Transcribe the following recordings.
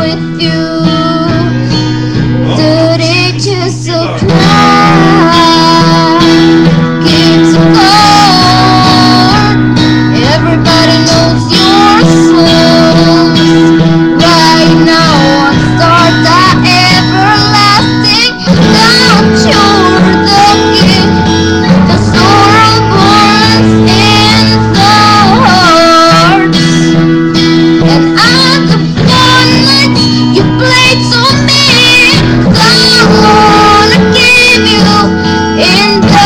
with you. The reaches of cloud keeps apart. Everybody knows your songs. Right now on start the everlasting. Don't you're the king. The sorrow burns in the hearts. And at the fun nights you played to me, I wanna give you in the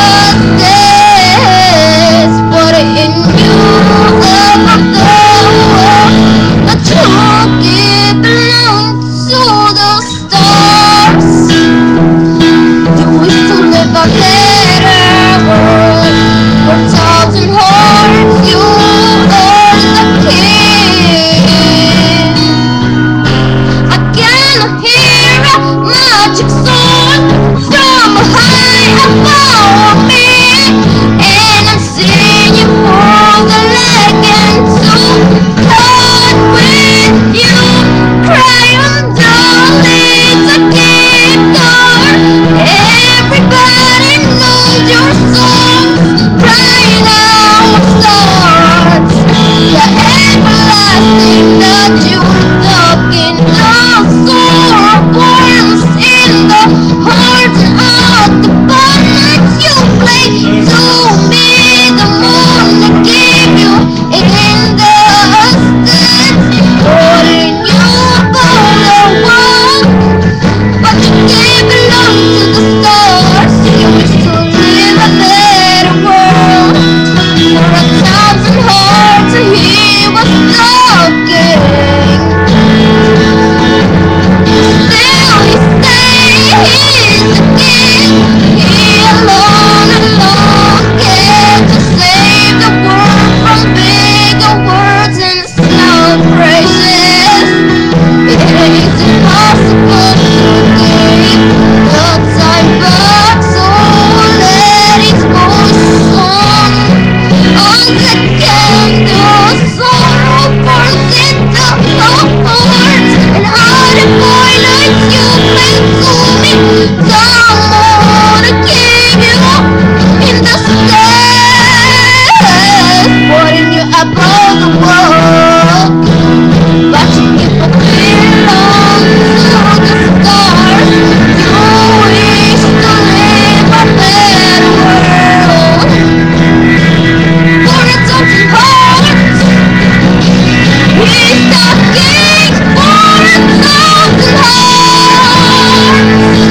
days, but in you above the world, I took it belong to the stars. You wish to live a better world, where thousand hearts you are the king. I can hear a magic song from high above me, and I'm singing for the legend to God with you. Cry on the little guitar. Everybody knows your songs. Cry now starts the everlasting that you're talking. The sorrow burns in the heart, and out the fun nights you play to me. The moon I gave you in the distance, putting you above the world, but you gave belong to the stars. You wish to live a better world, for a thousand hearts he was talking. Still he stays the king. He alone can to save the world from bigger words and loud praises. It ain't impossible to give the time back, so let it go song on the candle. Sorrow burns in the heart, and all the boy nights you play to me. Come on, I give you in the stairs, putting you above the world, but you keep a belong to the stars. You wish to live a better world, for a thousand hearts he's talking, for a thousand hearts.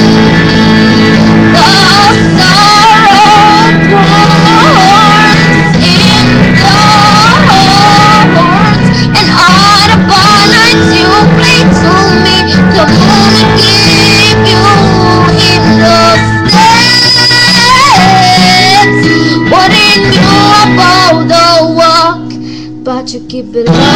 The sorrow burns in the hearts, and all the fun nights you play to me. The moon I give you in the stairs, putting you above the walk, but you keep it low.